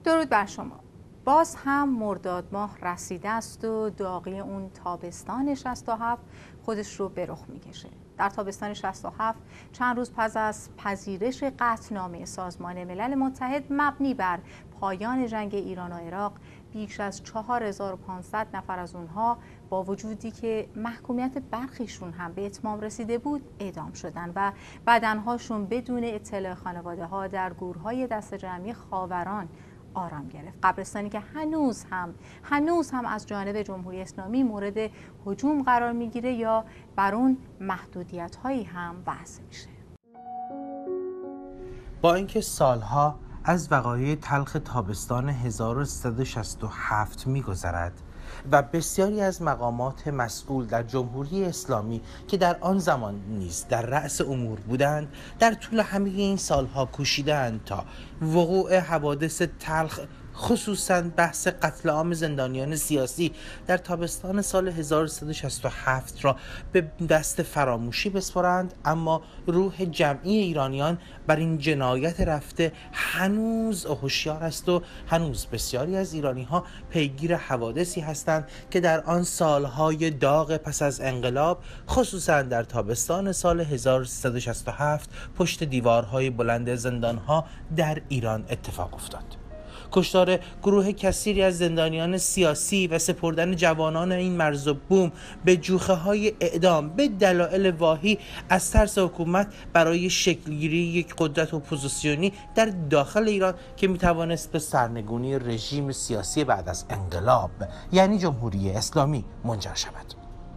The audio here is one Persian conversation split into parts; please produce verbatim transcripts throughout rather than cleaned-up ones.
درود بر شما. باز هم مرداد ماه رسیده است و داغی اون تابستان شصت و هفت خودش رو به رخ میکشه. در تابستان شصت و هفت چند روز پس از پذیرش قطعنامه سازمان ملل متحد مبنی بر پایان جنگ ایران و عراق، بیش از چهار هزار و پانصد نفر از اونها با وجودی که محکومیت برخیشون هم به اتمام رسیده بود اعدام شدن و بدنهاشون بدون اطلاع خانواده ها در گورهای دست جمعی خاوران آرام گرفت. قبرستانی که هنوز هم هنوز هم از جانب جمهوری اسلامی مورد هجوم قرار میگیره یا بر اون محدودیت هایی هم وضع میشه. با اینکه سالها از وقایع تلخ تابستان هزار و سیصد و شصت و هفت می‌گذرد و بسیاری از مقامات مسئول در جمهوری اسلامی که در آن زمان نیز در رأس امور بودند در طول همه این سالها کوشیدند تا وقوع حوادث تلخ، خصوصاً بحث قتل عام زندانیان سیاسی در تابستان سال هزار و سیصد و شصت و هفت را به دست فراموشی بسپارند، اما روح جمعی ایرانیان بر این جنایت رفته هنوز هوشیار است و هنوز بسیاری از ایرانی‌ها پیگیر حوادثی هستند که در آن سالهای داغ پس از انقلاب، خصوصاً در تابستان سال هزار و سیصد و شصت و هفت پشت دیوارهای بلند زندانها در ایران اتفاق افتاد. کشتار گروه کثیری از زندانیان سیاسی و سپردن جوانان این مرز و بوم به جوخه های اعدام به دلایل واهی از ترس حکومت برای شکلگیری یک قدرت اپوزیسیونی در داخل ایران که میتوانست به سرنگونی رژیم سیاسی بعد از انقلاب یعنی جمهوری اسلامی منجر شود.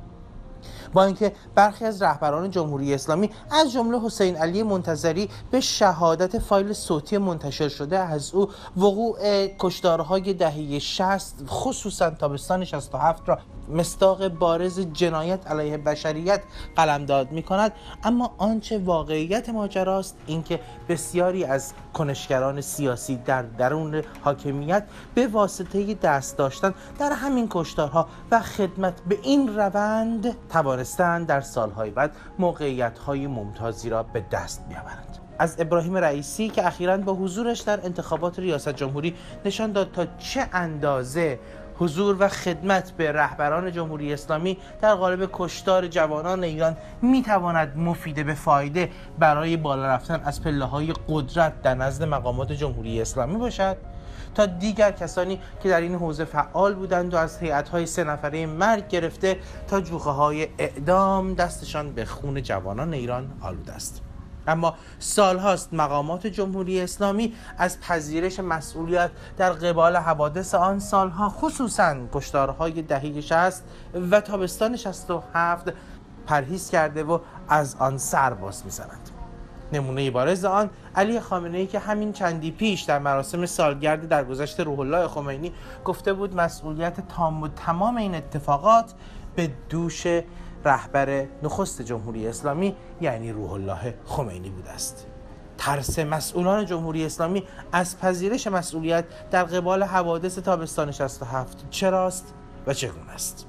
با اینکه برخی از رهبران جمهوری اسلامی از جمله حسین علی منتظری به شهادت فایل صوتی منتشر شده از او وقوع کشتارهای دهه شصت خصوصا تابستان شصت و هفت را مصداق بارز جنایت علیه بشریت قلمداد می‌کند، اما آنچه واقعیت ماجراست اینکه بسیاری از کنشگران سیاسی در درون حاکمیت به واسطه دست داشتن در همین کشتارها و خدمت به این روند توانستند در سالهای بعد موقعیت‌های ممتازی را به دست بیاورند. از ابراهیم رئیسی که اخیراً با حضورش در انتخابات ریاست جمهوری نشان داد تا چه اندازه حضور و خدمت به رهبران جمهوری اسلامی در قالب کشتار جوانان ایران میتواند مفید به فایده برای بالا رفتن از پله‌های قدرت در نزد مقامات جمهوری اسلامی باشد، تا دیگر کسانی که در این حوزه فعال بودند و از هیئت‌های سه نفره مرگ گرفته تا جوخه‌های اعدام دستشان به خون جوانان ایران آلوده است. اما سالهاست مقامات جمهوری اسلامی از پذیرش مسئولیت در قبال حوادث آن سالها، خصوصاً کشتارهای دهه شصت و تابستان شصت و هفت پرهیز کرده و از آن سر باز می‌زنند. نمونه بارز آن علی خامنه‌ای که همین چندی پیش در مراسم سالگرد درگذشت روح الله خمینی گفته بود مسئولیت تام و تمام این اتفاقات به دوش رهبر نخست جمهوری اسلامی یعنی روح الله خمینی بوده است. ترس مسئولان جمهوری اسلامی از پذیرش مسئولیت در قبال حوادث تابستان شصت و هفت چراست و چگونه است؟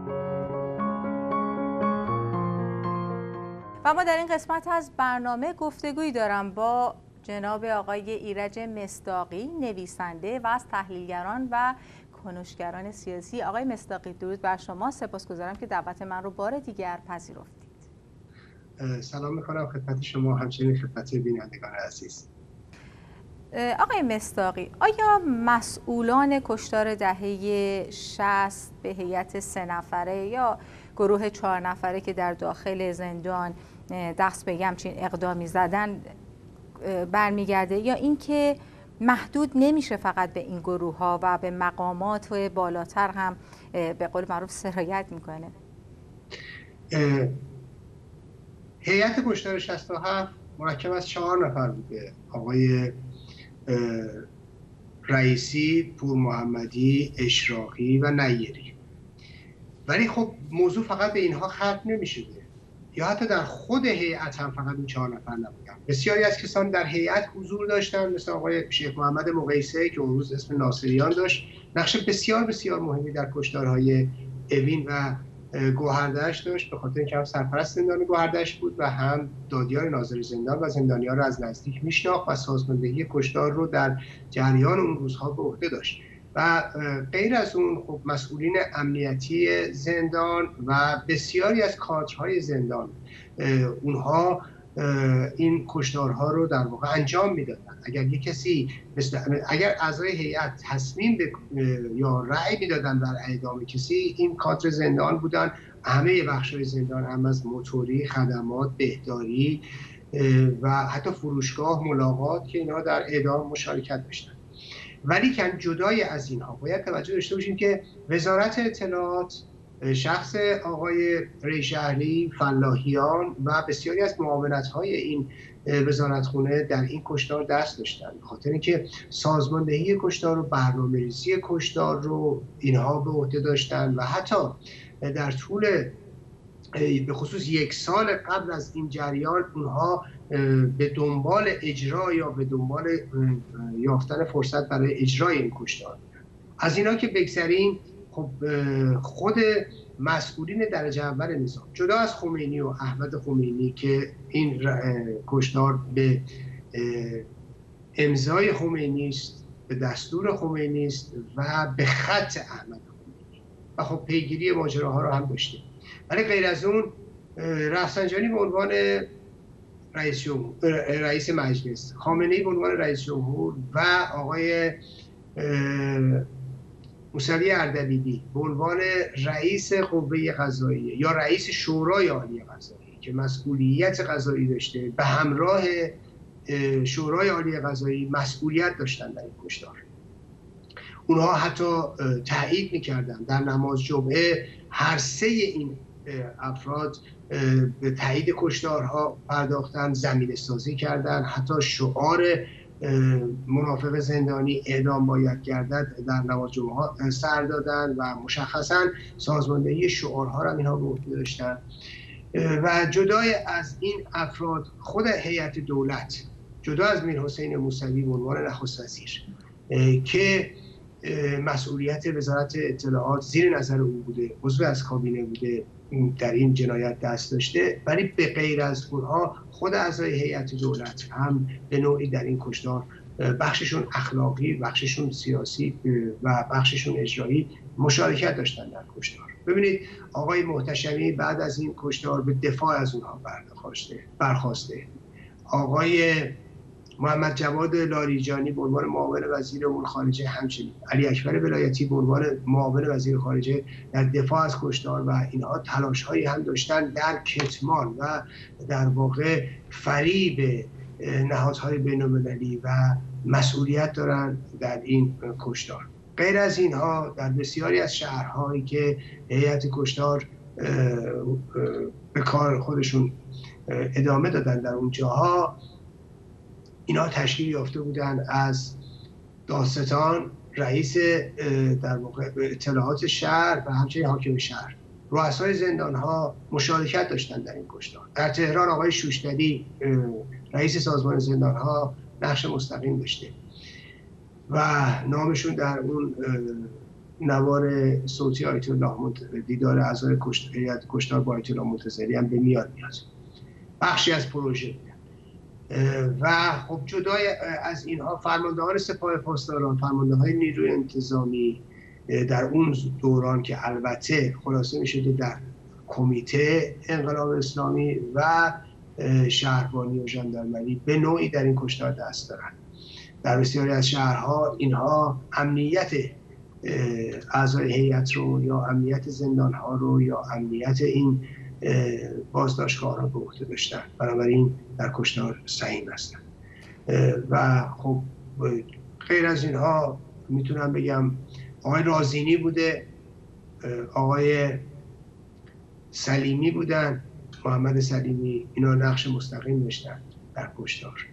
و ما در این قسمت از برنامه گفتگویی دارم با جناب آقای ایرج مصداقی، نویسنده و از تحلیلگران و کنشگران سیاسی. آقای مصداقی، درود بر شما. سپاسگزارم که دعوت من رو بار دیگر پذیرفتید. سلام میکنم خدمت شما، همچنین خدمت بینندگان عزیز. آقای مصداقی، آیا مسئولان کشتار دهه شصت به هیئت سه نفره یا گروه چهار نفره که در داخل زندان دست به همچین اقدامی زدن برمیگرده، یا اینکه محدود نمیشه فقط به این گروه ها و به مقامات و بالاتر هم به قول معروف سرایت میکنه؟ هیئت کشتار شصت و هفت مرکب از چهار نفر بوده: آقای رئیسی، پور محمدی، اشراقی و نیری. ولی خب موضوع فقط به اینها ختم نمیشه، یا حتی در خود هیئت هم فقط این چهار نفر نبودن. بسیاری از کسان در هیئت حضور داشتن، مثل آقای شیخ محمد مقیسه که اون روز اسم ناصریان داشت، نقش بسیار بسیار مهمی در کشتارهای اوین و گوهردشت داشت، به خاطر اینکه هم سرپرست زندان گوهردشت بود و هم دادیار ناظر زندان و زندانیان رو از نزدیک میشناخت و سازماندهی کشتار رو در جریان اون روزها به عهده داشت. و غیر از اون خب مسئولین امنیتی زندان و بسیاری از کادرهای زندان اونها این کشتارها رو در واقع انجام میدادن. اگر یک کسی مثل اگر اعضای هیئت تصمیم به یا رأی میدادن در اعدام کسی، این کادر زندان بودن، همه بخش‌های زندان، هم از موتوری، خدمات، بهداری و حتی فروشگاه، ملاقات، که اینا در اعدام مشارکت داشتن. ولی که جدای از اینها باید توجه داشته باشیم که وزارت اطلاعات، شخص آقای ریشهری، فلاحیان و بسیاری از معاونت‌های این وزارتخونه در این کشتار دست داشتن، به خاطر اینکه سازماندهی کشتار و برنامه‌ریزی کشتار رو اینها به عهده داشتن و حتی در طول به خصوص یک سال قبل از این جریان اونها به دنبال اجرا یا به دنبال یافتن فرصت برای اجرای این کشتار. از اینا که بگذریم، خب خود مسئولین درجه اول نظام، جدا از خمینی و احمد خمینی که این کشتار به امضای خمینی است، به دستور خمینی است و به خط احمد خمینی و خب پیگیری ماجراها رو هم داشتیم. ولی غیر از اون رفسنجانی به عنوان رئیس جمهور، رئیس مجلس، خامنه‌ای به عنوان رئیس جمهور و آقای موسوی اردبیلی به عنوان رئیس قوه قضاییه یا رئیس شورای عالی قضایی که مسئولیت قضایی داشته، به همراه شورای عالی قضایی مسئولیت داشتن در این کشتار. اونها حتی تایید می‌کردن در نماز جمعه، هر سه این افراد به تایید کشتارها پرداختن، زمینه سازی کردن، حتی شعار منافق زندانی اعدام باید گردد در نماز جمعه سر دادن و مشخصا سازماندهی شعارها را اینها به عهده داشتن. و جدای از این افراد، خود هیئت دولت، جدا از میرحسین موسوی به عنوان نخست وزیر که مسئولیت وزارت اطلاعات زیر نظر او بوده، عضو از کابینه بوده، در این جنایت دست داشته، ولی به غیر از اونها خود اعضای هیئت دولت هم به نوعی در این کشتار بخششون اخلاقی، بخششون سیاسی و بخششون اجرایی مشارکت داشتن در کشتار. ببینید آقای محتشمی بعد از این کشتار به دفاع از اونها برخواسته برخواسته آقای محمد جواد لاریجانی به عنوان معاون وزیر امور خارجه، همچنین علی اکبر ولایتی به عنوان معاون وزیر خارجه در دفاع از کشتار و اینها تلاش‌هایی هم داشتن در کتمان و در واقع فریب نهادهای بین‌المللی و مسئولیت دارن در این کشتار. غیر از اینها در بسیاری از شهرهایی که هیئت کشتار به کار خودشون ادامه دادن، در اون جاها اینا تشکیل یافته بودن از دادستان، رئیس در واقع اطلاعات شهر و همچنین حاکم شهر. رؤسای زندان‌ها مشارکت داشتن در این کشتار. در تهران آقای شوشتری رئیس سازمان زندان‌ها نقش مستقیم داشته و نامشون در اون نوار صوتی آیت الله دیدار اعضای هیئت کشتار با آیت الله منتظری هم به میاد میاد. بخشی از پروژه و خب جدای از اینها فرماندهان سپاه پاسداران، فرمانده‌های نیروی انتظامی در اون دوران که البته خلاصه می‌شده در کمیته انقلاب اسلامی و شهربانی و ژاندارمری، به نوعی در این کشتار دست دارن. در بسیاری از شهرها اینها امنیت اعضای هیئت رو یا امنیت زندان‌ها رو یا امنیت این بازداشتگاه را به عهده داشتن، بنابراین در کشتار سهیم هستن. و خب غیر از اینها میتونم بگم آقای رازینی بوده، آقای سلیمی بودن، محمد سلیمی، اینا نقش مستقیم داشتن در کشتار.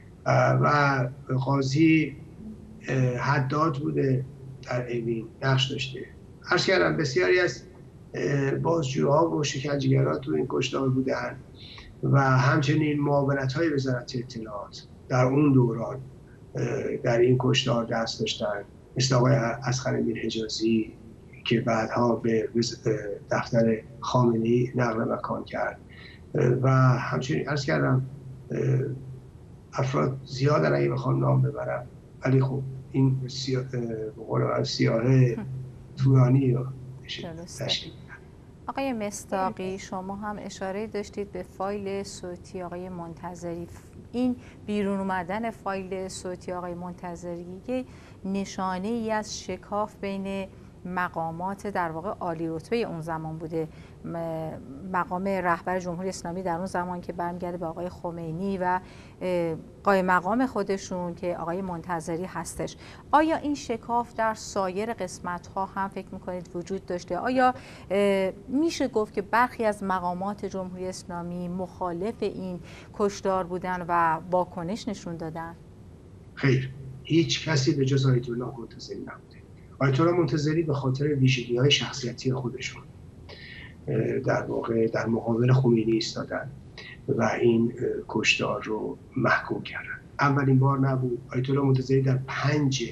و قاضی حداد بوده در اوین، نقش داشته. عرض کردم بسیاری از بازجوها و شکنجهگران تو این کشتار بودن و همچنین معاونت‌های وزارت اطلاعات در اون دوران در این کشتار دست داشتن، مثل آقای اصغر میرحجازی، که بعدها به دفتر خامنه‌ای نقل مکان کرد و همچنین عرض کردم افراد زیادن اگه بخوام نام ببرم، ولی خب این سیاه سیاه طولانی رو تشکیل. آقای مصداقی، شما هم اشاره داشتید به فایل صوتی آقای منتظری. این بیرون اومدن فایل صوتی آقای منتظری یه نشانه ای از شکاف بین مقامات در واقع عالی رتبه اون زمان بوده، مقام رهبر جمهوری اسلامی در اون زمان که برمیگرده به آقای خمینی و قائم مقام خودشون که آقای منتظری هستش. آیا این شکاف در سایر قسمت ها هم فکر میکنید وجود داشته؟ آیا میشه گفت که برخی از مقامات جمهوری اسلامی مخالف این کشتار بودن و واکنش نشون دادن؟ خیر، هیچ کسی به جز آیت الله منتظری نبوده. آیت الله منتظری به خاطر ویژگی‌های شخصیتی خودشون در واقع در مقابل خمینی ایستادن و این کشتار رو محکوم کردن. اولین بار نبود. آیت الله منتظری در پنج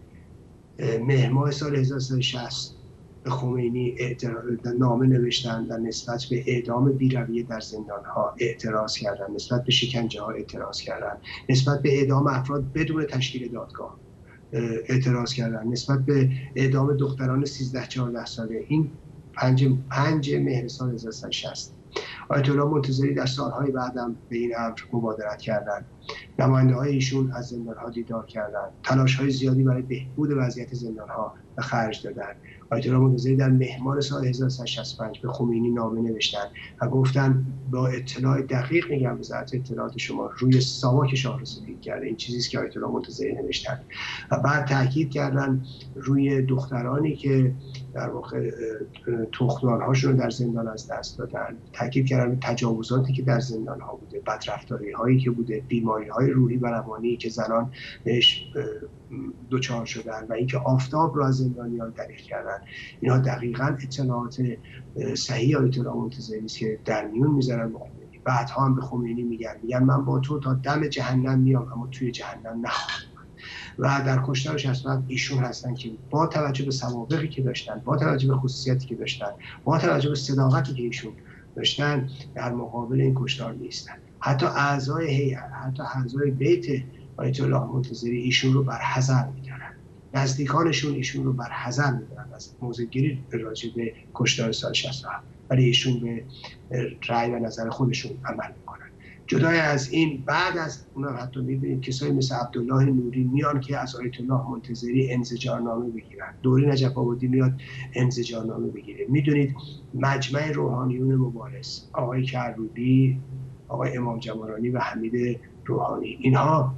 مهر ماه سال هزار و سیصد و شصت به خمینی نامه نوشتن و نسبت به اعدام بی‌رویه در زندان‌ها اعتراض کردن، نسبت به شکنجه‌ها اعتراض کردن، نسبت به اعدام افراد بدون تشکیل دادگاه اعتراض کردن، نسبت به اعدام دختران سیزده چهارده ساله. این پنج پنج مهر سال هزار و سیصد و شصت. آیت الله منتظری در سالهای بعدم به این امر مبادرت کردند. نماینده‌های ایشون از زندان‌ها دیدار کردند، تلاش‌های زیادی برای بهبود وضعیت زندان‌ها به خرج دادند. آیت الله منتظری در مهر ماه سال هزار و سیصد و شصت و پنج به خمینی نامه نوشتند و گفتن با اطلاع دقیق میگم وزارت اطلاعات شما روی ساواک شاه رو سفید کرده. این چیزیست که آیت الله منتظری نوشتند و بعد تاکید کردن روی دخترانی که در واقع تخمدان‌هاشون رو در زندان از دست دادن، تاکید کردن تجاوزاتی که در زندان‌ها بوده، بدرفتاری‌هایی که بوده، بیماری‌های روحی و روانی که زنان بهش دوچار شدن و اینکه آفتاب رو از زندانیان دریغ کردن. اینا دقیقاً اطلاعات صحیح آیت الله منتظری است که در میون میذارن به خمینی. بعدها هم به خمینی میگن میگن من با تو تا دم جهنم میام اما توی جهنم نخواهم. و در کشتار شصت و هفت ایشون هستن که با توجه به سوابقی که داشتن، با توجه به خصوصیاتی که داشتن، با توجه به صداقتی که ایشون داشتن در مقابل این کشتار نیستن. حتی اعضای هیئت، حتی اعضای بیت آیت الله منتظری ایشون رو بر حذر می‌دارن. نزدیکانشون ایشون رو بر حذر می‌دارن از موضع‌گیری راجع به کشتار سال شصت و هفت، ولی ایشون به رأی و نظر خودشون عمل می‌کنن. جدای از این بعد از اونم حتی می‌بینید کسایی مثل عبدالله نوری میان که از آیت الله منتظری انزجارنامه بگیرن. دوری نجف آبادی میاد انزجارنامه بگیره. میدونید مجمع روحانیون مبارز، آقای کروبی، آقای امام جمرانی و حمید روحانی، اینها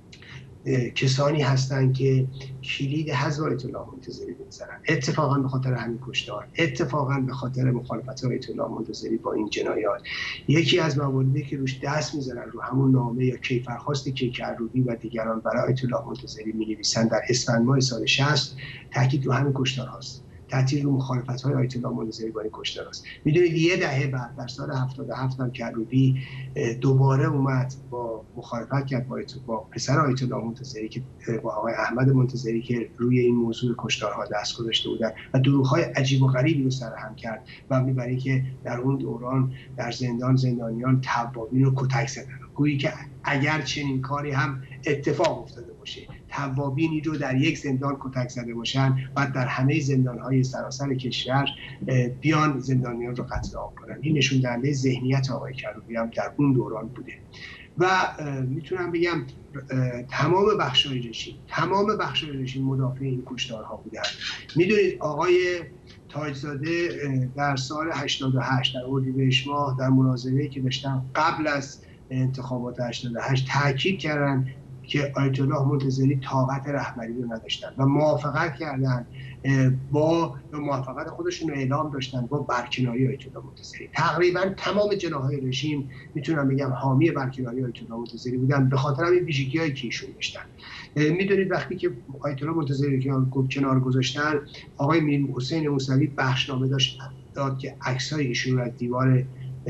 کسانی هستند که کلید حذف آیت الله منتظری می‌زنن. اتفاقا به خاطر همین کشتار، اتفاقا به خاطر مخالفت آیت الله منتظری با این جنایات، یکی از مواردی که روش دست می‌زنن رو همون نامه یا کیفرخواست که کروبی و دیگران برای آیت الله منتظری می‌نویسن در اسفند ماه سال شصت، تاکید رو همین کشتار هاست. تأثیر رو مخالفت‌های آیت الله منتظری با این کشتار است. می‌دونید یه دهه بعد در سال هفتاد و هفت هم کروبی دوباره اومد با مخالفت کرد با, با پسر آیت الله منتظری که با آقای احمد منتظری که روی این موضوع کشتارها دست گذاشته بودن و دروغ‌های عجیب و غریبی رو سرهم کرد و می‌بره که در اون دوران در زندان زندانیان توابین رو کتک زدن. گویی که اگر چنین کاری هم اتفاق افتاده باشه، توابینی رو در یک زندان کتک زده باشن، بعد در همه زندان‌های سراسر کشور بیان زندانیان رو قتل عام کنن. این نشون دهنده ذهنیت آقای کروبی هم در اون دوران بوده و میتونم بگم تمام بخش‌های رژیم تمام بخش‌های رژیم مدافع این کشتارها بودن. میدونید آقای تاجزاده در سال هشتاد و هشت در اردیبهشت ماه در مناظره‌ای که داشتن قبل از انتخابات هشتاد و هشت تاکید کردن که آیت الله منتظری طاقت رهبری رو نداشتن و موافقت کردن با موافقت خودشون رو اعلام داشتن با برکناری آیت الله منتظری. تقریبا تمام جناح‌های رژیم میتونم بگم حامی برکناری آیت الله منتظری بودن به خاطر همین ویژگی‌هایی که ایشون داشتن. میدونید وقتی که آیت الله منتظری رو کنار گذاشتن، آقای میر حسین موسوی بخشنامه داشت داد که عکسای ایشون رو از دیوار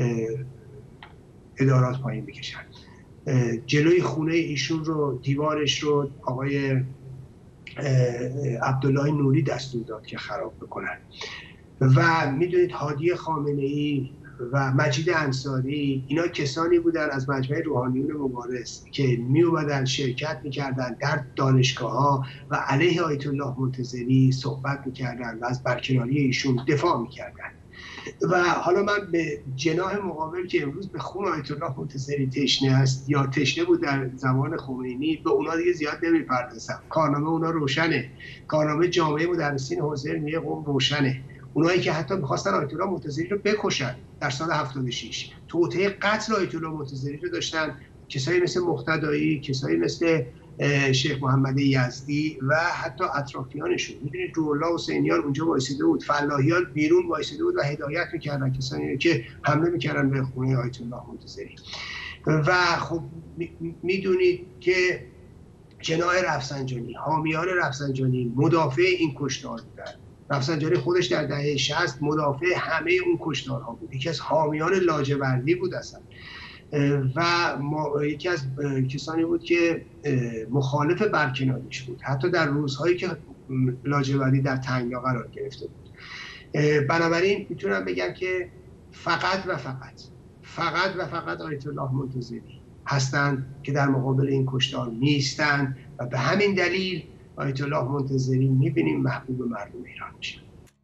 ادارات پایین بکشن. جلوی خونه ایشون رو، دیوارش رو آقای عبدالله نوری دستور داد که خراب بکنن. و میدونید هادی خامنه‌ای و مجید انصاری اینا کسانی بودن از مجمع روحانیون مبارز که می اومدن شرکت میکردن در دانشگاه ها و علیه آیت الله منتظری صحبت میکردن و از برکناری ایشون دفاع میکردن. و حالا من به جناح مقابل که امروز به خون آیت الله منتظری تشنه است یا تشنه بود در زمان خمینی، به اونا دیگه زیاد نمیپردازم. کارنامه اونا روشنه، کارنامه جامعه مدرسین حوزه علمیه قم روشنه. اونایی که حتی می‌خواستن آیت الله منتظری رو بکشن در سال هفتاد و شش، توطئه قتل آیت الله منتظری رو داشتن کسایی مثل مقتدایی، کسایی مثل شیخ محمد یزدی و حتی اطرافیانشون. می‌دونید روح الله حسینیان اونجا وایساده بود، فلاحیان بیرون وایساده بود و هدایت می‌کردن کسانی که حمله می‌کردن به خونه آیت الله منتظری. و خب می‌دونید که جناح رفسنجانی، حامیان رفسنجانی مدافع این کشتار بودن. رفسنجانی خودش در دهه شصت مدافع همه اون کشتارها بود، یکی از حامیان لاجوردی بود اصلا و یکی از کسانی بود که مخالف برکناریش بود، حتی در روزهایی که لاجوردی در تنگنا قرار گرفته بود. بنابراین میتونم بگم که فقط و فقط فقط و فقط آیت الله منتظری هستند که در مقابل این کشتار نیستند و به همین دلیل آیت الله منتظری میبینیم محبوب مردم ایران میشه.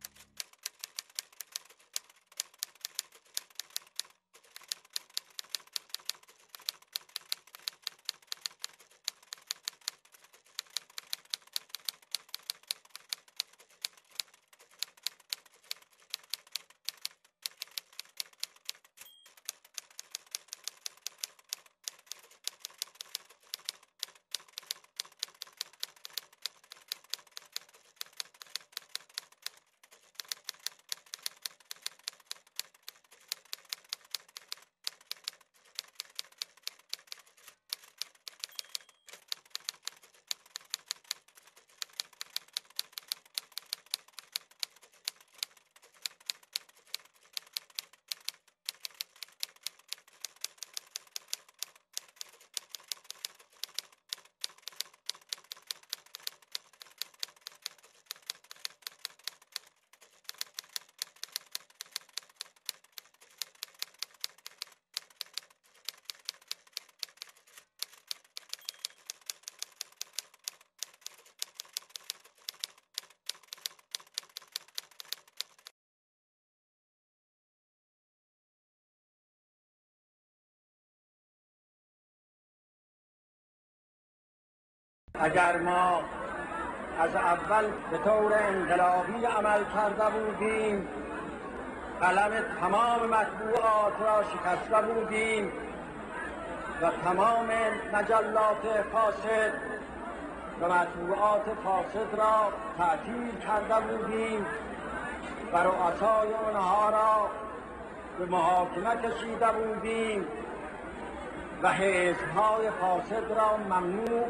اگر ما از اول به طور انقلابی عمل کرده بودیم، قلم تمام مطبوعات را شکسته بودیم و تمام مجلات فاسد و مطبوعات فاسد را تعطیل کرده بودیم و رؤسای آنها را به محاکمه کشیده بودیم و حزب‌های فاسد را ممنوع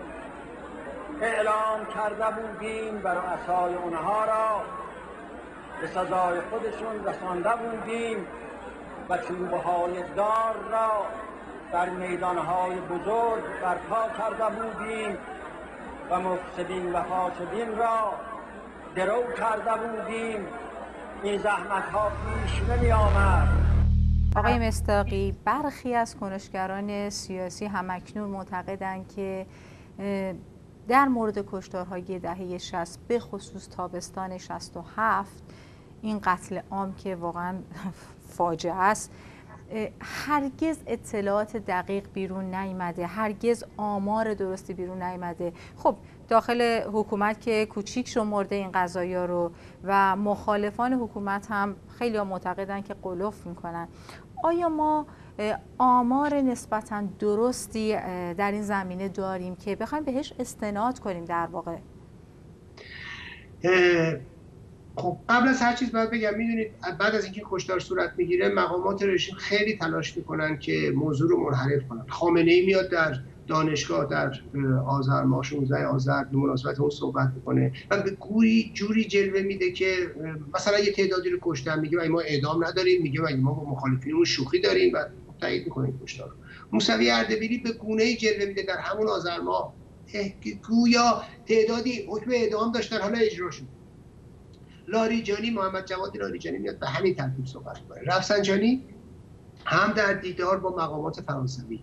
اعلام کرده بودیم و رؤسای اونها را به سزای خودشون رسانده بودیم و چوبهای دار را در میدانهای بزرگ برپا کرده بودیم و مفسدین و فاسدین را درو کرده بودیم. این زحمت ها پیش نمی آمد. آقای مصداقی، برخی از کنشگران سیاسی همکنون معتقدند که در مورد کشتارهای دهه شصت به خصوص تابستان شصت و هفت، این قتل عام که واقعا فاجعه است، هرگز اطلاعات دقیق بیرون نیامده، هرگز آمار درستی بیرون نیامده. خب داخل حکومت که کوچیک شمرده این قضایا رو و مخالفان حکومت هم خیلی ها معتقدن که غلوف میکنن. آیا ما آمار نسبتاً درستی در این زمینه داریم که بخوایم بهش استناد کنیم در واقع؟ خب قبل از هر چیز باید بگم، میدونید بعد از اینکه کشتار صورت میگیره مقامات رژیم خیلی تلاش میکنن که موضوع رو منحرف کنن. خامنه‌ای میاد در دانشگاه در آذر ماه شانزده آذر به مناسبت اون صحبت میکنه و به گوری جوری جلوه میده که مثلا یه تعدادی رو کشتن، میگه ما اعدام نداریم، میگه ما با مخالفینمون شوخی داریم و تایید میکنه کشتار رو. موسوی اردبیلی به گونه‌ای جلوه میده در همون آذر ماه گویا تعدادی حکم اعدام داشتن حالا اجرا شد. لاریجانی، محمد جواد لاریجانی میاد به همین ترتیب صحبت می‌کنه. رفسنجانی هم در دیدار با مقامات فرانسوی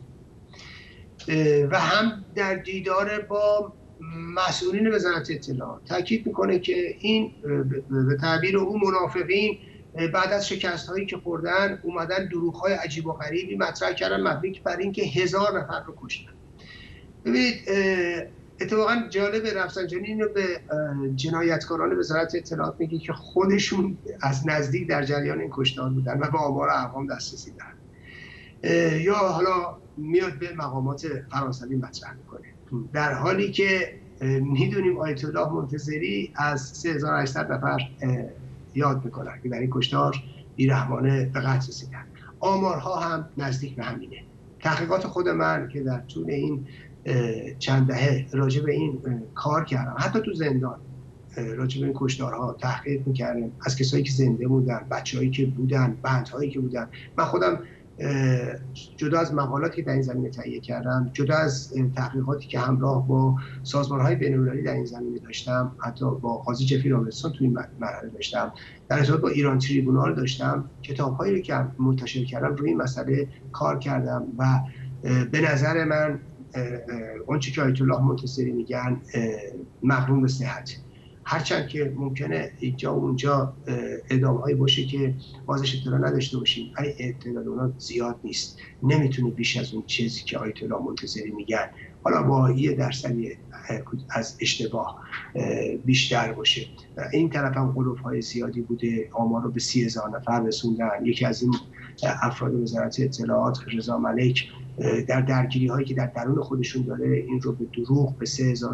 و هم در دیدار با مسئولین وزارت اطلاعات تاکید میکنه که این به تعبیر او منافقین بعد از شکست هایی که خوردن اومدن دروغ های عجیب و غریبی مطرح کردن مبنی بر اینکه هزار نفر رو کشتن. ببینید اتفاقا جالب، رفسنجانی اینو به جنایتکاران وزارت اطلاعات میگه که خودشون از نزدیک در جریان این کشتار بودن و به آمار ارقام دسترسی دارن. یا حالا میاد به مقامات فرانسوی مطرح میکنه، در حالی که میدونیم آیت الله منتظری از سه هزار و هشتصد نفر یاد میکنن که در این کشتار بیرحمانه به قتل رسیدن. آمارها هم نزدیک به همینه. تحقیقات خود من که در طول این چند دهه راجع به این کار کردم، حتی تو زندان راجع به این کشتارها تحقیق میکردم، از کسایی که زنده بودن، بچه‌هایی که بودن، بندهایی که بودن. من خودم جدا از مقالاتی که در این زمینه تهیه کردم، جدا از تحقیقاتی که همراه با سازمان‌های بین‌المللی در این زمینه داشتم، حتی با قاضی جفری رابرتسون توی این مرحله داشتم، در ارتباط با ایران تریبونال داشتم، کتاب‌هایی رو که منتشر کردم روی این مسئله کار کردم و به نظر من اون چیزی که آیت الله منتصری میگن مقرون به صحت. هرچند که ممکنه اینجا و اونجا اعدام‌هایی باشه که بازش اطلاع نداشته باشیم، ولی اطلاع اونا زیاد نیست، نمیتونه بیش از اون چیزی که آیت الله منتصری میگن، حالا با یه درصدی از اشتباه بیشتر باشه. این طرف هم قلوب‌های زیادی بوده، آمار رو به سی هزار نفر رسوندن. یکی از این افراد وزارت اطلاعات، رضا ملک، در درگیری هایی که در درون خودشون داره این رو به دروغ به سی و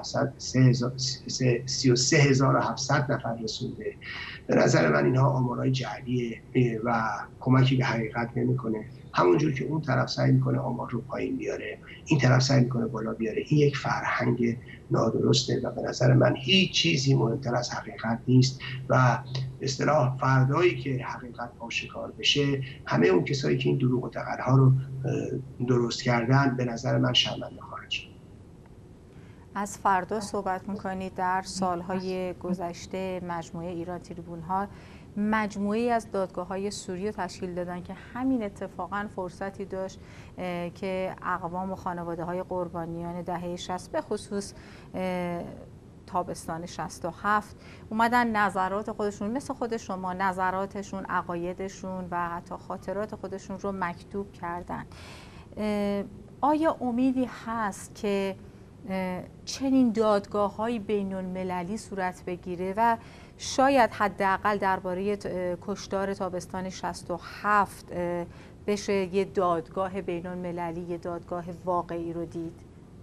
سه هزار و هفتصد نفر رسونده. به نظر من اینها آمارهای جعلیه و کمکی به حقیقت نمیکنه. همونجور که اون طرف سعی میکنه آمار رو پایین بیاره، این طرف سعی میکنه بالا بیاره. این یک فرهنگ نادرسته و به نظر من هیچ چیزی مهمتر از حقیقت نیست و به اصطلاح فردایی که حقیقت آشکار بشه، همه اون کسایی که این دروغ و دغل‌ها رو درست کردن به نظر من شرمنده خواهند شد. از فردا صحبت میکنید. در سالهای گذشته مجموعه ایران تریبون ها مجموعی از دادگاه‌های سوری رو تشکیل دادن که همین اتفاقاً فرصتی داشت که اقوام و خانواده‌های قربانیان دهه شصت به خصوص تابستان شصت و هفت اومدن نظرات خودشون، مثل خود شما، نظراتشون، عقایدشون و حتی خاطرات خودشون رو مکتوب کردن. آیا امیدی هست که چنین دادگاه‌های بین‌المللی صورت بگیره و شاید حداقل درباره کشتار تابستان شصت و هفت بشه یه دادگاه بین‌المللی، یه دادگاه واقعی رو دید؟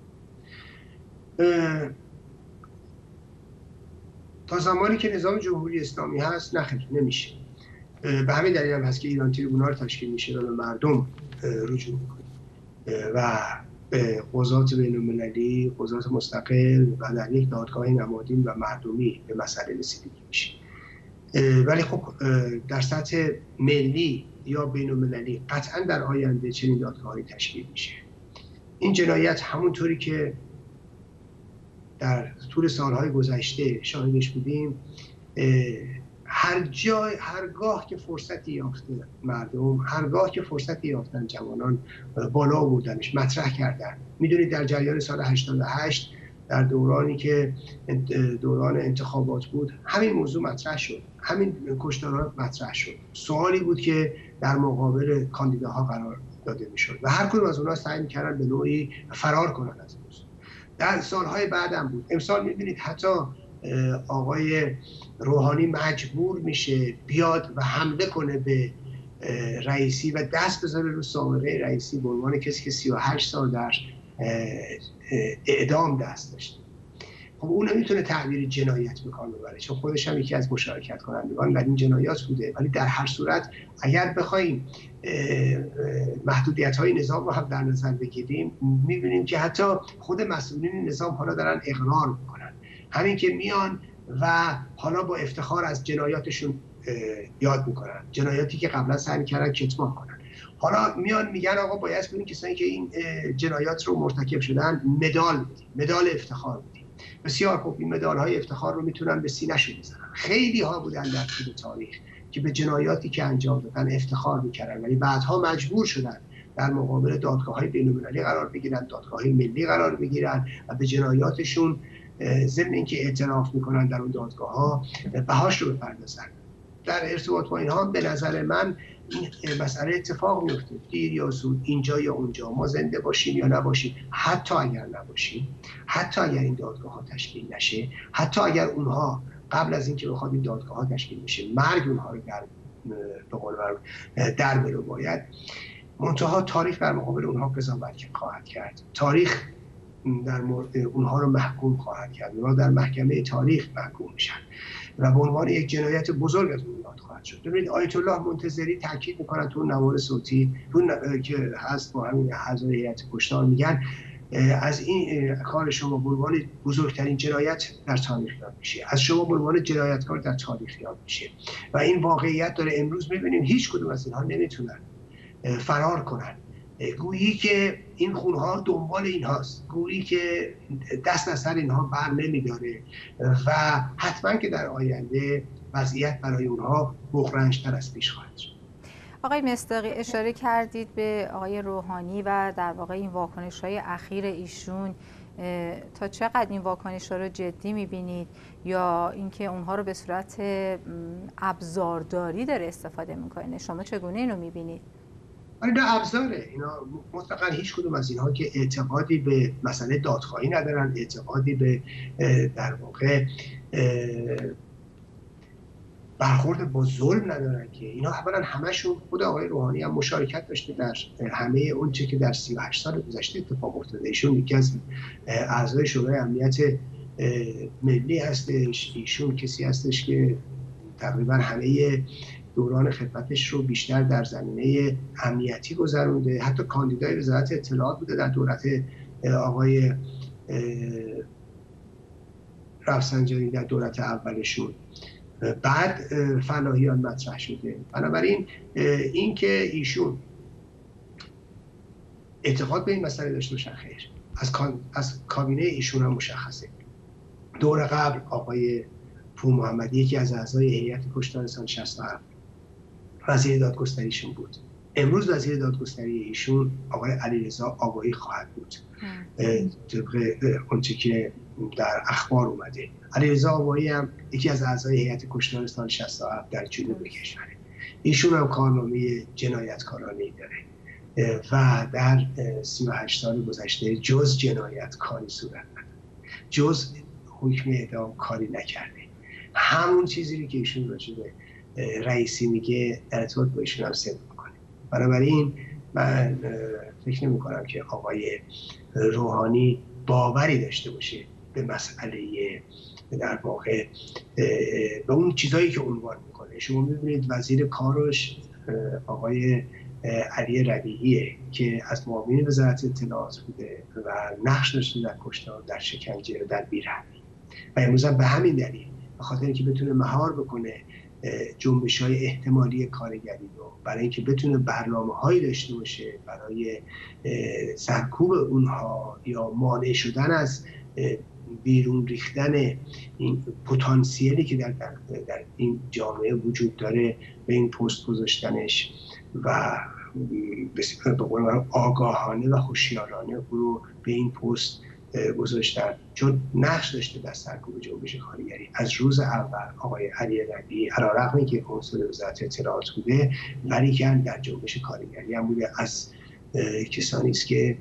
تا زمانی که نظام جمهوری اسلامی هست نخیر نمیشه. به همین دلیل هم هست که ایران تریبونال تشکیل میشه و به مردم رجوع میکنه و به قضات بین‌المللی، قضات مستقل و در یک دادگاه نمادین و مردمی به مسئله رسیدگی میشه. ولی خب در سطح ملی یا بین‌المللی قطعا در آینده چنین دادگاهی تشکیل میشه. این جنایت همونطوری که در طول سالهای گذشته شاهدش بودیم، هر جای هرگاه که فرصتی یافته مردم، هرگاه که فرصتی یافتن جوانان بالا بردنش، مطرح کردن. میدونید در جریان سال هشتاد و هشت در دورانی که دوران انتخابات بود همین موضوع مطرح شد، همین کشتارها مطرح شد. سوالی بود که در مقابل کاندیداها قرار داده میشد و هر کدوم از اونها سعی میکردن به نوعی فرار کنن از موضوع. در سالهای بعدم بود. امسال میبینید حتی آقای روحانی مجبور میشه بیاد و حمله کنه به رئیسی و دست بذاره رو سابقه رئیسی به عنوان کسی که سی و هشت سال در اعدام دست داشته. خب اون نمیتونه تعبیر جنایت به کار ببره، چون خودش هم یکی از مشارکت کنندگان در این جنایات بوده. ولی در هر صورت اگر بخوایم محدودیت های نظام رو هم در نظر بگیریم، میبینیم که حتی خود مسئولین نظام حالا دارن اقرار میکنن، همین که میان و حالا با افتخار از جنایاتشون یاد میکنن، جنایاتی که قبلا سعی میکردن کتمان کنن. حالا میان میگن آقا باید ببینید کسانی که این جنایات رو مرتکب شدن مدال بدیم، مدال افتخار بدیم. بسیار خوب، این مدال های افتخار رو میتونن به سینه‌شون بزنن. خیلی ها بودن در طول تاریخ که به جنایاتی که انجام دادن افتخار میکردن، ولی بعدها مجبور شدن در مقابل دادگاه‌های بین‌المللی قرار بگیرن، دادگاه‌های ملی قرار بگیرن و به جنایاتشون ضمن اینکه اعتراف میکنن در اون دادگاه‌ها بهاش رو بپردازن. در ارتباط با اینها به نظر من این مسئله اتفاق میفته، دیر یا زود، اینجا یا اونجا، ما زنده باشیم یا نباشیم، حتی اگر نباشیم، حتی اگر این دادگاه‌ها تشکیل نشه، حتی اگر اونها قبل از اینکه بخواد این دادگاه‌ها تشکیل بشه مرگ اونها رو در به قول معروف در بره باید، منتها تاریخ در مقابل اونها قضاوت خواهد کرد، تاریخ در مورد اونها رو محکوم خواهد کرد، اونها در محکمه تاریخ محکوم میشن و به عنوان یک جنایت بزرگ از اون یاد خواهد شد. ببینید آیت الله منتظری تاکید میکنن تو نوار صوتی اون که هست با همین اعضای هیئت کشتار، میگن از این کار شما به عنوان بزرگترین جنایت در تاریخ یاد میشه، از شما به عنوان جنایتکار در تاریخ یاد میشه و این واقعیت داره. امروز میبینیم هیچ کدوم از اینها نمیتونن فرار کنن، گویی که این خونها دنبال اینهاست، گویی که دست از سر اینها بر نمیداره و حتما که در آینده وضعیت برای اونها بغرنج‌تر از پیش خواهد شد. آقای مصداقی، اشاره کردید به آقای روحانی و در واقع این واکنش‌های اخیر ایشون، تا چقدر این واکنش‌ها رو جدی می‌بینید یا اینکه اونها رو به صورت ابزارداری داره استفاده می‌کنه؟ شما چگونه اینو می‌بینید؟ آره نه ابزاره، اینا مطلقاً هیچ کدوم از اینها که اعتقادی به مسئله دادخواهی ندارن، اعتقادی به در واقع برخورد با ظلم ندارن که اینا اولا همشون، خود آقای روحانی هم مشارکت داشته در همه اون چه که در سی و هشت سال گذشته اتفاق افتاده. ایشون یکی از اعضای شورای امنیت ملی هستش، ایشون کسی هستش که تقریبا همه دوران خدمتش رو بیشتر در زمینه امنیتی گذرونده، حتی کاندیدای وزارت اطلاعات بوده در دولت آقای رفسنجانی در دولت اولشون، بعد فلاحیان مطرح شده. بنابراین این که ایشون اعتقاد به این مسئله داشته باشن خیر، از از کابینه ایشون هم مشخصه. دور قبل آقای پور محمدی یکی از اعضای هیئت کشتار سال شصت و هفت وزیر دادگستریشون بود. امروز وزیر دادگستری ایشون آقای علیرضا آقایی خواهد بود طبق اونچه که در اخبار اومده. علیرضا آقایی هم یکی از اعضای هیئت کشتار سال شصت و هفت در جنوب کشوره. ایشون هم کارنامه جنایتکارانه‌ای داره و در سی و هشت سال گذشته جز جنایتکاری صورت نداره، جز حکم اعدام کاری نکرده. همون چیزی که ایشون راجع به رئیسی میگه در ارتباط با ایشون هم صدق میکنه. بنابراین من فکر نمی کنم که آقای روحانی باوری داشته باشه به مسئله در واقع به اون چیزایی که عنوان میکنه. شما میبینید وزیر کارش آقای علی ربیعیه که از معاونین وزارت اطلاعات بوده و نقش داشته در کشتار، در شکنجه و در بیرحمی و امروز هم به همین دلیل به خاطر اینکه بتونه مهار بکنه جنبش‌های احتمالی کارگری رو، برای اینکه بتونه برنامه‌هایی داشته باشه برای سرکوب اونها یا مانع شدن از بیرون ریختن این پتانسیلی که در, در, در این جامعه وجود داره، به این پست گذاشتنش و به قول آگاهانه و هوشیارانه او رو به این پست گذاشتن، چون نقش داشته در سرکوب جنبش کارگری. از روز اول آقای علی ربیعی علیرغم اینکه مسئول وزارت اطلاعات بوده ولی که در جنبش کارگری هم بوده، از کسانی است که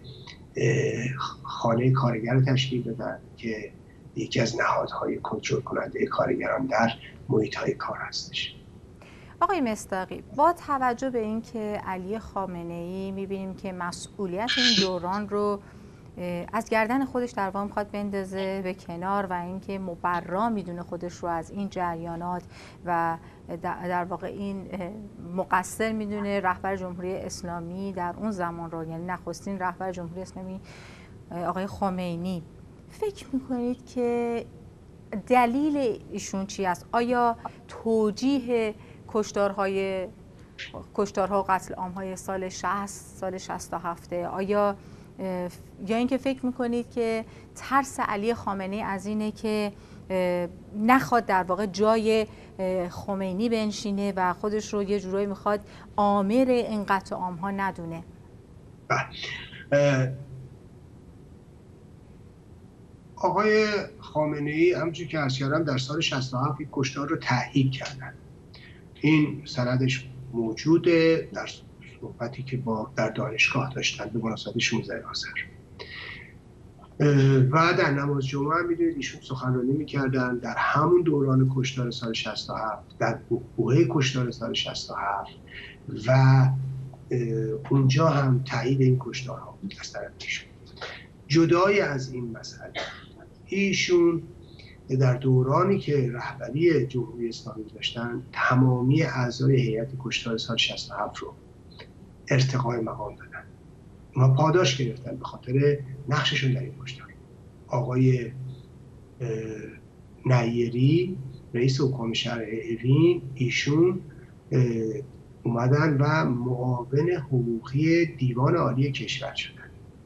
خانه کارگر رو تشکیل دادن که یکی از نهادهای کنترل کننده کارگران در محیط‌های کار هستش. آقای مصداقی، با توجه به اینکه علی خامنه‌ای می‌بینیم که مسئولیت این دوران رو از گردن خودش در واقع می‌خواد بندازه به کنار و اینکه مبرا میدونه خودش رو از این جریانات و در واقع این مقصر میدونه رهبر جمهوری اسلامی در اون زمان رو، یعنی نخستین رهبر جمهوری اسلامی آقای خمینی، فکر میکنید که دلیل ایشون چی است؟ آیا توجیه کشتارهای کشتارها و قتل عام‌های سال شصت، سال شصت و هفت، آیا یا اینکه فکر میکنید که ترس علی خامنه‌ای از اینه که نخواد در واقع جای خمینی بنشینه و خودش رو یه جورایی میخواد آمر این قتل عام‌ها ندونه؟ آقای خامنه‌ای همونجوری که عرض کردم در سال شصت و هفت کشتار رو تایید کردن. این سندش موجوده در صحبتی که با در دانشگاه داشتن به مناسبت شانزده آذر. و در نماز جمعه هم میدونید ایشون سخنرانی میکردن در همون دوران کشتار سال شصت و هفت، در بوهه کشتار سال شصت و هفت، و اونجا هم تایید این کشتارها بود از طرف ایشون. جدای از این مسئله، ایشون در دورانی که رهبری جمهوری اسلامی داشتن تمامی اعضای هیئت کشتار سال شصت و هفت رو ارتقای مقام دادن. اونا پاداش گرفتن به خاطر نقششون در این کشتار. آقای نیری رئیس حکام شهر اوین، ایشون اومدن و معاون حقوقی دیوان عالی کشور شدن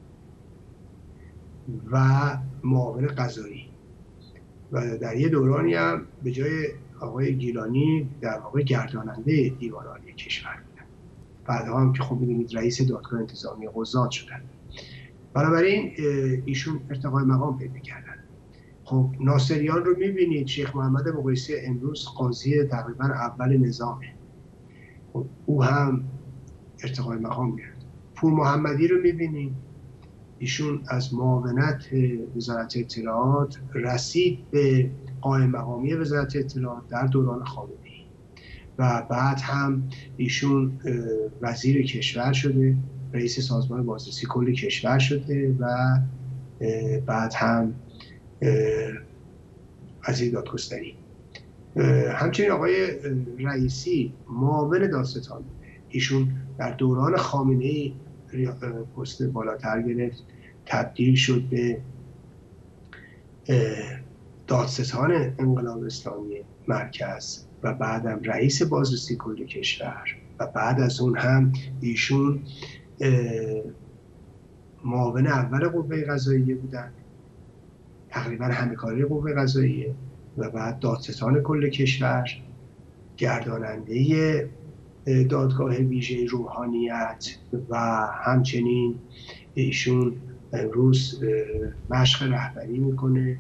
و معاون قضایی، و در یه دورانی هم به جای آقای گیلانی در واقع گرداننده دیوان عالی کشور بودن. بعدها هم که خب می‌دونید رئیس دادگاه انتظامی قضات شدن. بنابراین ایشون ارتقای مقام پیدا کردن. خب ناصریان رو می‌بینید، شیخ محمد مقایسی امروز قاضی تقریبا اول نظامه، خب او هم ارتقای مقام گرفت. پور محمدی رو می‌بینید، ایشون از معاونت وزارت اطلاعات رسید به قائم مقامی وزارت اطلاعات در دوران خامنه‌ای و بعد هم ایشون وزیر کشور شده، رئیس سازمان بازرسی کل کشور شده و بعد هم وزیر دادگستری. همچنین آقای رئیسی معاون دادستان بوده. ایشون در دوران خامنه‌ای پست بالاتر گرفت، تبدیل شد به دادستان انقلاب اسلامی مرکز و بعدم رئیس بازرسی کل کشور و بعد از اون هم ایشون معاون اول قوه قضاییه بودن، تقریبا همه کاره قوه قضاییه، و بعد دادستان کل کشور، گرداننده دادگاه ویژه روحانیت و همچنین ایشون امروز مشق رهبری میکنه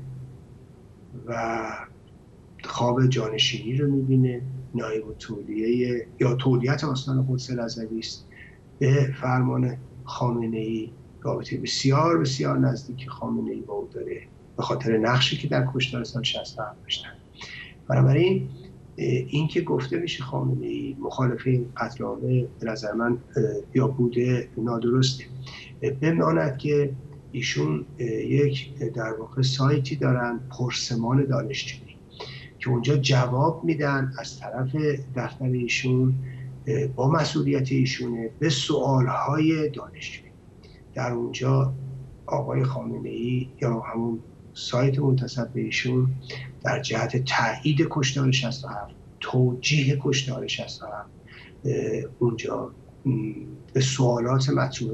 و خواب جانشینی رو میبینه. نایب التولیه یا تولیت آستان قدس الازلی است به فرمان خامنه‌ای. رابطه بسیار بسیار نزدیک خامنه‌ای با او داره به خاطر نقشی که در کشتار سال شصت و هفت داشتن. بنابراین این که گفته میشه خامنه‌ای مخالف این قتل‌عامه به نظر من یا بوده نادرسته. بماند که ایشون یک در واقع سایتی دارن، پرسمان دانشجویی، که اونجا جواب میدن از طرف دفتر ایشون با مسئولیت ایشونه به سوالهای دانشجویی. در اونجا آقای خامنه‌ای یا همون سایت منتسب به ایشون در جهت تایید کشتار شصت و هفت، توجیه کشتار شصت و هفت، اونجا به سوالات مطروح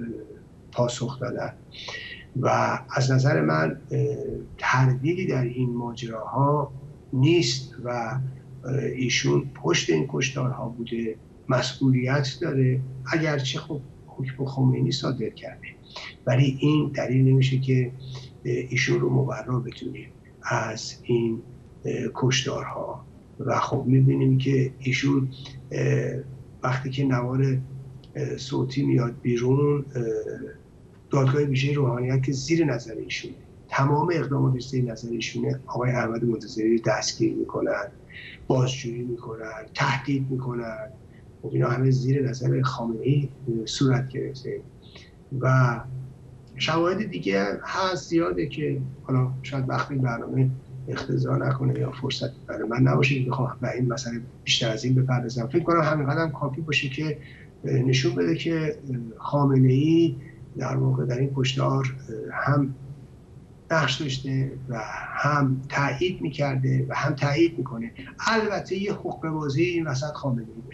پاسخ دادن و از نظر من تردیدی در این ماجراها نیست و ایشون پشت این کشتارها بوده، مسئولیت داره، اگرچه خب حکم خمینی صادر کرده، ولی این دلیل نمیشه که ایشون رو مبرا بتونیم از این کشتارها. و خب میبینیم که ایشون وقتی که نوار صوتی میاد بیرون، دادگاه ویژه روحانیت که زیر نظر ایشونه، تمام اقدامات زیر نظر ایشونه، آقای احمد منتظری دستگیر میکنن، بازجویی میکنن، تهدید میکنن. خب اینا همه زیر نظر خامنه‌ای صورت گرفته و شواهد دیگه هست زیاده که حالا شاید وقتی برنامه اختزا نکنه یا فرصت برای من نباشه که بخوام به این مسئله بیشتر از این بپردازم. فکر کنم همین قدم کافی باشه که نشون بده که خامنه‌ای در واقع در این کشتار هم نقش داشته و هم تایید میکرده و هم تایید میکنه. البته یه حقه بازی این وسط خامنه‌ای داشته.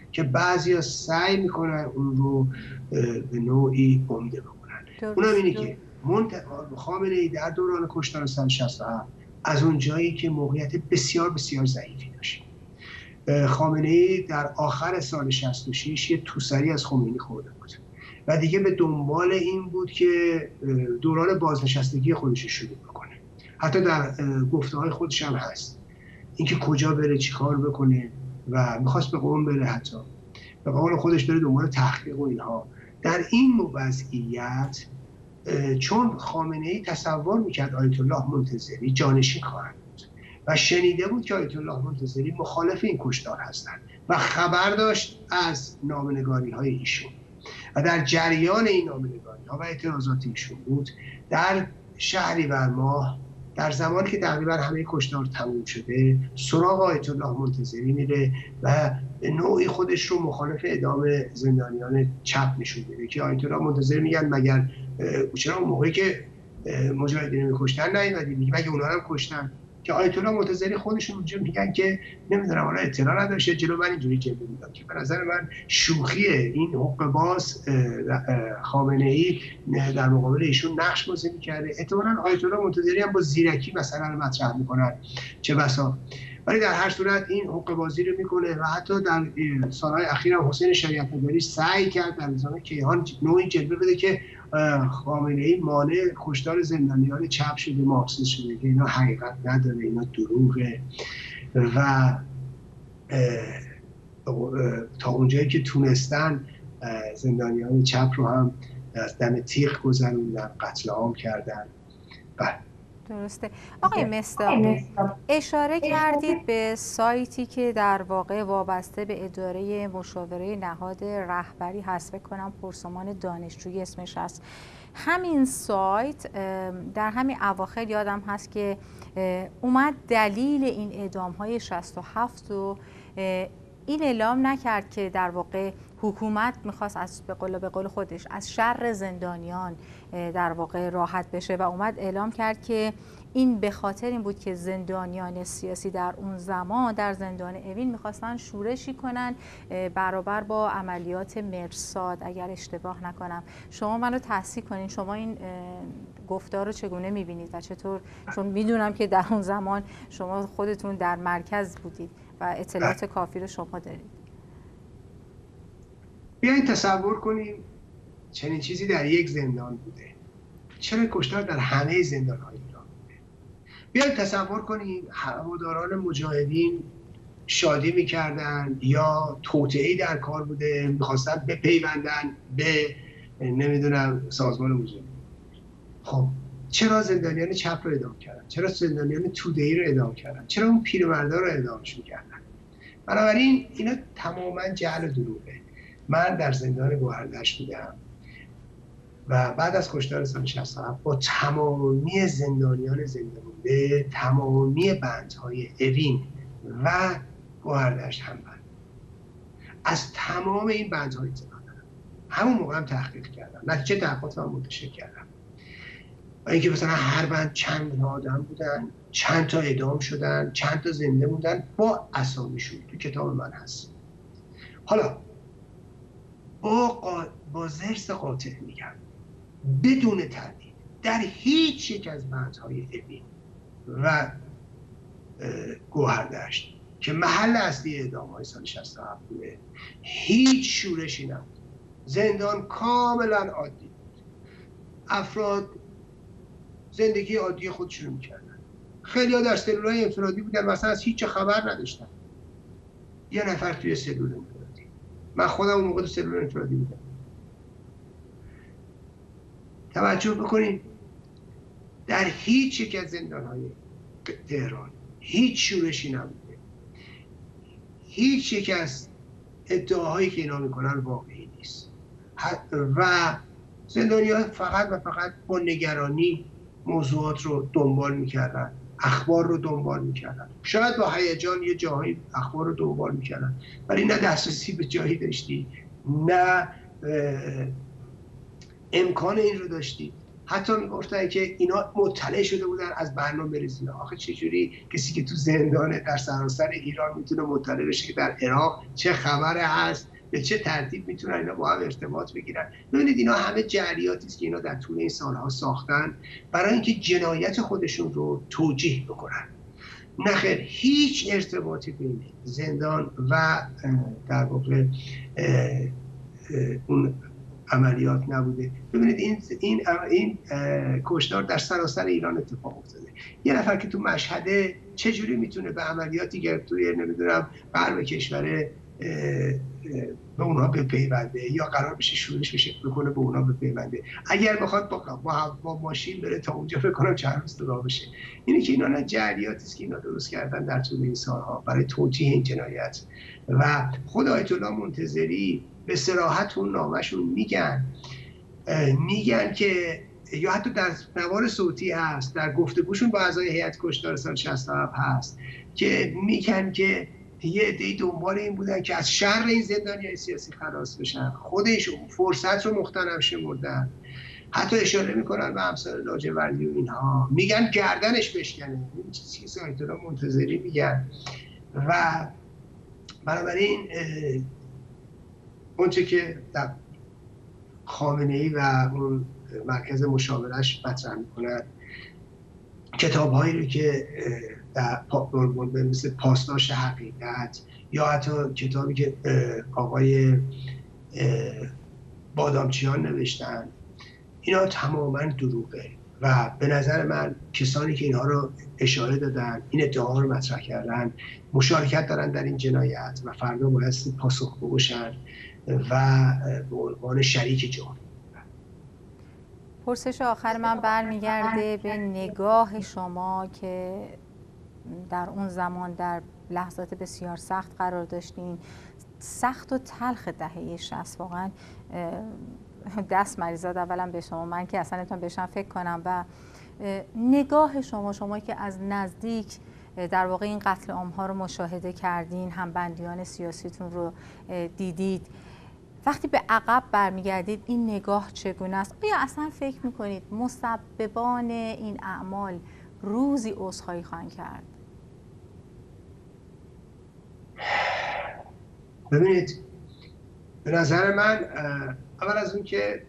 که بعضیا سعی میکنن اون رو به نوعی عمده بکنن. اونم اینه که خامنه ای در دوران کشتار سال شصت و هفت از اون جایی که موقعیت بسیار بسیار ضعیفی داشت، خامنه ای در آخر سال شصت و شش یه توسری از خمینی خورده بود و دیگه به دنبال این بود که دوران بازنشستگی خودش شروع بکنه. حتی در گفته‌های خودش هم هست اینکه کجا بره، چیکار بکنه و میخواست به قم بره، حتی به قول خودش بره دنبال تحقیق و اینها. در این وضعیت چون خامنه ای تصور میکرد آیت الله منتظری جانشین خواهد بود و شنیده بود که آیت الله منتظری مخالف این کشتار هستند و خبر داشت از نامه‌نگاری های ایشون و در جریان این نامه‌نگاری ها و اعتراضات ایشون بود، در شهریور ماه در زمانی که تقریبا همه کشتار تموم شده سراغ آیت الله منتظری میره و به نوعی خودش رو مخالف اعدام زندانیان چپ نشون میده که آیت الله منتظری میگن مگر چرا اون موقعی که مجاهدین میکشتن نیومدی؟ میگه مگه اونا رو هم کشتن؟ که آیت الله منتظری خودشون اونجا میگن که نمیدونم حالا اطلاع نداشته جلو من اینجوری جلوه میداد که به نظر من شوخیه. این حقوق باز خامنه ای در مقابل ایشون نقش بازی میکرده. احتمالاً آیت الله منتظری هم با زیرکی مثلا مطرح میکنن چه بسا، ولی در هر صورت این حقوق بازی رو میکنه و حتی در سالهای اخیر هم حسین شریعت مداری سعی کرد در نظام کیهان نوعی جلوه بده که خامنه ای مانع کشتار زندانیان چپ شده، مارکسیست شده، که اینا حقیقت نداره، اینا دروغه و تا اونجایی که تونستن زندانیان چپ رو هم از دم تیغ گذروندن، قتل عام کردن. بله درسته. آقای مصداقی اشاره کردید به سایتی که در واقع وابسته به اداره مشاوره نهاد رهبری هست، فکر کنم پرسمان دانشجویی اسمش هست. همین سایت در همین اواخر یادم هست که اومد دلیل این اعدام‌های شصت و هفت رو این اعلام نکرد که در واقع حکومت میخواست از به قول به قول خودش از شر زندانیان در واقع راحت بشه و اومد اعلام کرد که این به خاطر این بود که زندانیان سیاسی در اون زمان در زندان اوین میخواستن شورشی کنن برابر با عملیات مرصاد اگر اشتباه نکنم. شما منو تصحیح کنین، شما این گفتار رو چگونه میبینید و چطور، چون میدونم که در اون زمان شما خودتون در مرکز بودید و اطلاعات کافی رو شما دارید. بیاین تصور کنیم چنین چیزی در یک زندان بوده، چرا کشتار در همه زندان‌های ایران بوده؟ بیاین تصور کنیم هواداران مجاهدین شادی می‌کردن یا توطئه‌ای در کار بوده، می‌خواستن بپیوندن به نمیدونم سازمان مجاهدین. خب چرا زندانیان چپ رو اعدام کردن؟ چرا زندانیان توده‌ای رو اعدام کردن؟ چرا اون پیرمردا رو اعدامشون کردن؟ بنابراین اینا تماماً جهل و دروغه. من در زندان گوهردشت بودم و بعد از کشتار سال شصت و هفت با تمامی زندانیان زنده مونده، تمامی بندهای اوین و گوهردشت هم بند، از تمام این بندهای اطلاع دارم. همون موقع هم تحقیق کردم، نتیجه تحقیقات هم منتشر کردم و اینکه مثلا هر بند چند آدم بودن، چند تا اعدام شدن، چند تا زنده موندن با اسامیشون تو کتاب من هست. حالا با, قا... با زرس قاطع میگم بدون تردید در هیچ یک از بندهای اوین و گوهردشت که محل اصلی اعدام‌های سال شصت و هفت بوده هیچ شورشی نبود. زندان کاملا عادی بود، افراد زندگی عادی خودشون میکردن. خیلی ها در سلولای انفرادی بودن مثلا از هیچ خبر نداشتن. یه نفر توی سلول انفرادی، من خودم اون موقع تو سلول انفرادی بودم. توجه بکنید در هیچ یک از زندان‌های تهران هیچ شورشی نبوده. هیچ یک از ادعاهایی که اینا میکنن واقعی نیست و زندانیان فقط و فقط با نگرانی موضوعات رو دنبال میکردن، اخبار رو دنبال میکردن، شاید با هیجان یه جاهایی اخبار رو دنبال میکردن ولی نه دسترسی به جایی داشتی، نه امکان این رو داشتی حتی میگفتن که اینا مطلع شده بودن از برنامه‌ریزی. آخه چجوری کسی که تو زندانه در سراسر ایران میتونه مطلع بشه که در عراق چه خبره هست، به چه ترتیب میتونن اینا با هم ارتباط بگیرن؟ ببینید اینا همه جریاتی است که اینا در طول این سالها ساختن برای اینکه جنایت خودشون رو توجیه بکنن. نخیر، هیچ ارتباطی بین زندان و در واقع اون عملیات نبوده. ببینید این این این کشتار در سراسر ایران اتفاق افتاده. یه نفر که تو مشهده چجوری میتونه به عملیاتی که توی نمیدونم غرب کشور به اونها بپیونده یا قرار بشه شورش بشه بکنه به اونها بپیونده؟ اگر بخواد با با, با ماشین بره تا اونجا فکر کنم چند روز راه بشه. اینه که اینا نه جریاتی است که اینا درست کردن در طول این سالها برای توجیه این جنایت. و خود آیت الله منتظری به صراحت اون نامه‌شون میگن میگن که یا حتی در نوار صوتی هست، در گفتگوشون با اعضای هیئت کشتار سال شصت و هفت هست که میگن که یه عده‌ای دنبال این بودن که از شر این زندانیای سیاسی خلاص بشن، خودش فرصت رو مغتنم شمردن. حتی اشاره میکنن به امثال لاجوردی و اینها، میگن گردنش بشکنه. این چیزی که آیت الله منتظری میگن. و بنابراین اونچه که در خامنه‌ای و اون مرکز مشاورش مطرح میکنن، کتاب‌هایی رو که در مثل پاسداشت حقیقت یا حتی کتابی که آقای بادامچیان نوشتن، اینا تماما دروغه. و به نظر من کسانی که اینها رو اشاره دادن، این ادعا رو مطرح کردن، مشارکت دارن در این جنایت و فردا بایستی پاسخگو باشن و به عنوان شریک جرم. پرسش آخر من برمیگرده به نگاه شما که در اون زمان در لحظات بسیار سخت قرار داشتین، سخت و تلخ دهه شصت. واقعا دست مریضات اولا به شما، من که اصلا نمیتونم بهشم فکر کنم. و نگاه شما، شما که از نزدیک در واقع این قتل عام‌ها رو مشاهده کردین، هم بندیان سیاسیتون رو دیدید، وقتی به عقب برمیگردید این نگاه چگونه است؟ آیا اصلا فکر میکنید مسببان این اعمال روزی عذرخواهی خواهند کرد؟ ببینید، به نظر من اول از اون که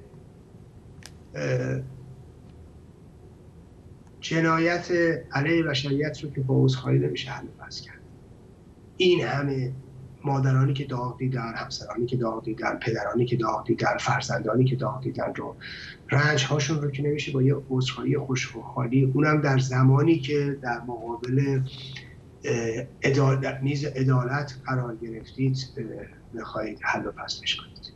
جنایت علیه بشریت رو که با عذرخواهی نمیشه حل و فصل کرد. این همه مادرانی که داغ دیدن، همسرانی که داغ دیدن، پدرانی که داغ دیدن، فرزندانی که داغ دیدن رو، رنج هاشون رو که نمیشه با یه عذرخواهی خوش‌خوالی، اونم در زمانی که در مقابل عدالت میز عدالت قرار گرفتید بخواید حل و فصلش کنید.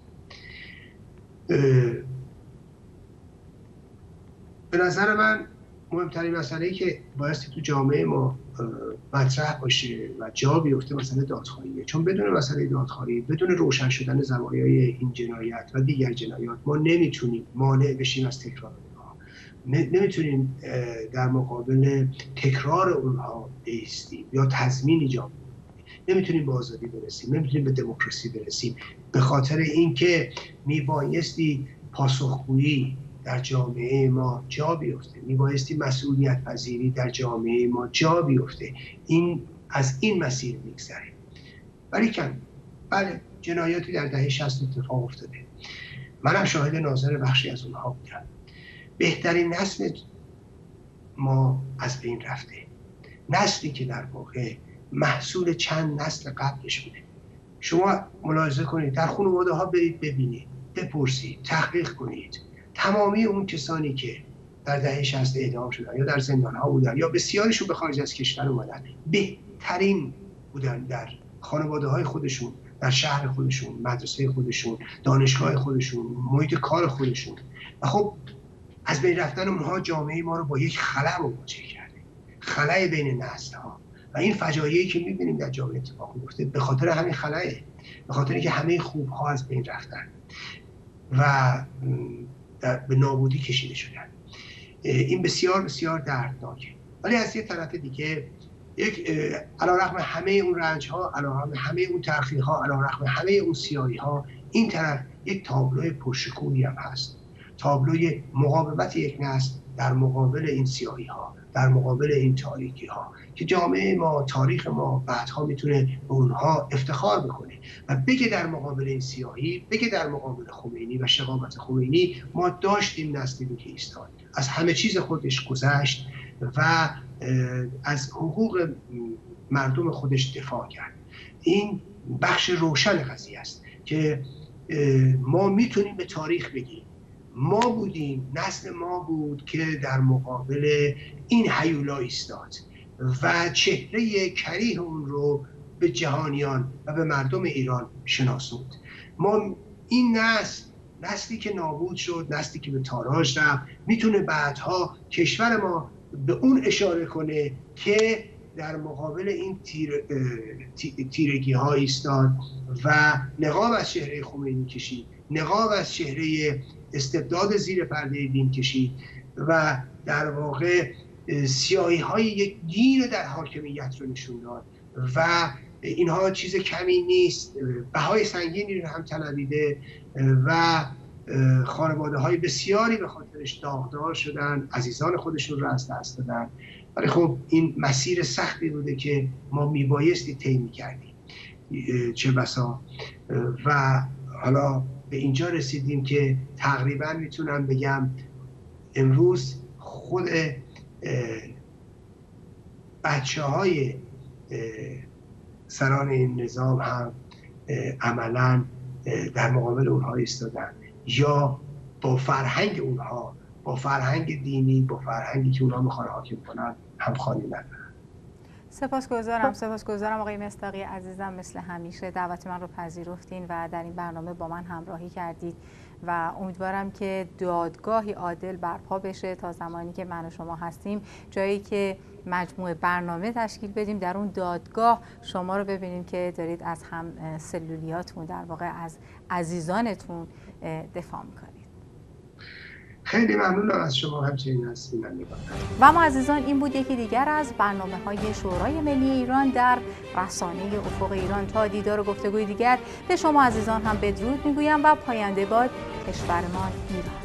به نظر من مهمترین مسئله‌ای که بایستی تو جامعه ما مطرح باشه و جا بیفته مسئله دادخواهیه. چون بدون مسئله دادخواهی، بدون روشن شدن زوایای این جنایت و دیگر جنایات، ما نمیتونیم مانع بشیم از تکرار اونها، نمیتونیم در مقابل تکرار اونها بایستیم یا تضمین ایجاد کنیم، نمیتونیم به آزادی برسیم، نمیتونیم به دموکراسی برسیم، به خاطر اینکه میبایستی پاسخگویی در جامعه ما جا بیفته، میبایستی مسئولیت پذیری در جامعه ما جا بیفته. این از این مسیر میگذره. ولی کن بله، جنایاتی در دهه شصت اتفاق افتاده. منم شاهد ناظر بخشی از اونها بودم. بهترین نسل ما از بین رفته، نسلی که در واقع محصول چند نسل قبلش بوده. شما ملاحظه کنید، در خانواده ها برید ببینید، بپرسید، تحقیق کنید، تمامی اون کسانی که در دهه شصت اعدام شدن یا در زندان ها بودن یا بسیارشون به خارج از کشور اومدن، بهترین بودن در خانواده های خودشون، در شهر خودشون، مدرسه خودشون، دانشگاه خودشون، محیط کار خودشون. و خب از بین رفتن اونها جامعه ما رو با یک خلأ مواجه کرده، خلأ بین نسل ها. و این فجایعی که می‌بینیم در جامعه اتفاق میفته به خاطر همین خلأه، به خاطر اینکه همه خوب ها از بین رفتن و به نابودی کشیده شدن. این بسیار بسیار دردناکه. ولی از یه طرف دیگه یک علیرغم همه اون رنج ها، علیرغم همه اون تلخی ها، علیرغم همه اون سیاهی ها، این طرف یک تابلو پرشکوهی هم هست. تابلوی مقاومت یک نسل در مقابل این سیاهی ها، در مقابل این تاریکی ها که جامعه ما، تاریخ ما بعدها میتونه به اونها افتخار بکنه و بگه در مقابل این سیاهی، بگه در مقابل خمینی و شقاوت خمینی ما داشتیم نسلی که ایستاد، از همه چیز خودش گذشت و از حقوق مردم خودش دفاع کرد. این بخش روشن قضیه است که ما میتونیم به تاریخ بگیم ما بودیم، نسل ما بود که در مقابل این هیولا ایستاد و چهره کریه اون رو به جهانیان و به مردم ایران شناسوند. ما این نسل، نسلی که نابود شد، نسلی که به تاراج رفت، میتونه بعدها کشور ما به اون اشاره کنه که در مقابل این تیر، تیرگی ها ایستاد و نقاب از چهره خمینی کشید، نقاب از چهره استبداد زیر پرده دین کشید و در واقع سیاهی های یک دین در حاکمیت رو نشون داد و اینها چیز کمی نیست، بهای سنگینی رو هم طلبیده و خانواده های بسیاری به خاطرش داغدار شدن، عزیزان خودشون رو از دست دادن. ولی خب این مسیر سختی بوده که ما میبایستی طی می‌کردیم، چه بسا و حالا به اینجا رسیدیم که تقریبا میتونم بگم امروز خود بچه های سران این نظام هم عملاً در مقابل اونها ایستادن یا با فرهنگ اونها، با فرهنگ دینی، با فرهنگی که اونها میخوان حاکم کنن همخوانی ندارن. سپاسگزارم سپاسگزارم آقای مصداقی عزیزم، مثل همیشه دعوت من رو پذیرفتین و در این برنامه با من همراهی کردید و امیدوارم که دادگاهی عادل برپا بشه تا زمانی که من و شما هستیم، جایی که مجموعه برنامه تشکیل بدیم در اون دادگاه شما رو ببینیم که دارید از هم سلولیاتون، در واقع از عزیزانتون دفاع میکنید. خیلی ممنونم از شما، همچنین هستین. و ما عزیزان، این بود یکی دیگر از برنامه های شورای ملی ایران در رسانه افق ایران. تا دیدار و گفتگوی دیگر به شما عزیزان هم بدرود میگویم و پاینده باد کشورمان ایران.